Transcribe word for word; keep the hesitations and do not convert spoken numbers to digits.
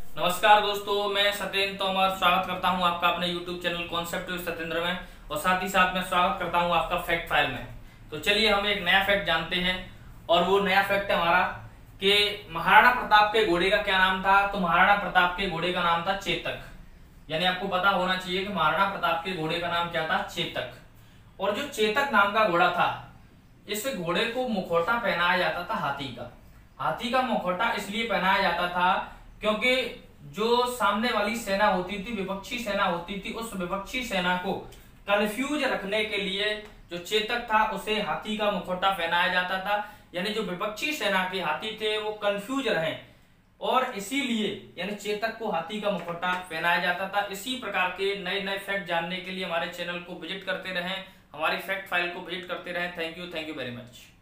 नमस्कार दोस्तों, मैं सत्येंद्र तोमर स्वागत करता हूं आपका अपने YouTube channel concept with Satyendra में और साथ ही साथ मैं स्वागत करता हूं आपका फैक्ट फाइल में। तो चलिए हम एक नया फैक्ट जानते हैं और वो नया फैक्ट है हमारा कि महाराणा प्रताप के घोड़े का क्या नाम था। तो महाराणा प्रताप के घोड़े का नाम था चेतक। यानी आपको पता होना चाहिए कि महाराणा प्रताप के घोड़े का नाम क्या था, चेतक। और जो चेतक नाम का घोड़ा था, इस घोड़े को मुखौटा पहनाया जाता था हाथी का। हाथी का मुखौटा इसलिए पहनाया जाता था क्योंकि जो सामने वाली सेना होती थी, विपक्षी सेना होती थी, उस विपक्षी सेना को कंफ्यूज रखने के लिए जो चेतक था उसे हाथी का मुखौटा पहनाया जाता था। यानी जो विपक्षी सेना के हाथी थे वो कंफ्यूज रहे और इसीलिए यानी चेतक को हाथी का मुखौटा पहनाया जाता था। इसी प्रकार के नए नए फैक्ट जानने के लिए हमारे चैनल को विजिट करते रहें, हमारी फैक्ट फाइल को विजिट करते रहें। Thank you thank you very much.